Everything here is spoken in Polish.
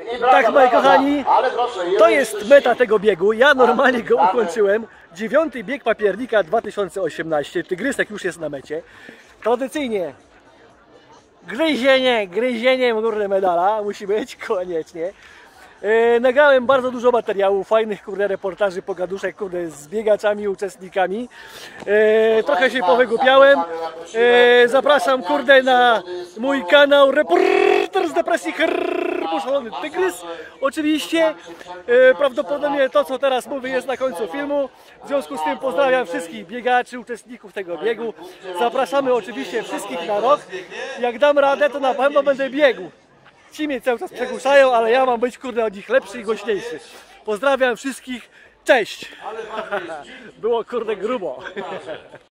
Tak, moi kochani, to jest meta tego biegu. Ja normalnie go ukończyłem. 9. bieg papiernika 2018. Tygrysek już jest na mecie. Tradycyjnie gryzienie kurde medala musi być koniecznie. Nagrałem bardzo dużo materiałów, fajnych kurde reportaży, pogaduszek kurde z biegaczami, uczestnikami. Trochę się powygłupiałem. Zapraszam kurde na mój kanał Reporter z Depresji Szalony Tygrys. Oczywiście prawdopodobnie to, co teraz mówię, jest na końcu filmu. W związku z tym pozdrawiam wszystkich biegaczy, uczestników tego biegu. Zapraszamy oczywiście wszystkich na rok. Jak dam radę, to na pewno będę biegł. Ci mnie cały czas przegłuszają, ale ja mam być kurde od nich lepszy i głośniejszy. Pozdrawiam wszystkich, cześć! Było kurde grubo.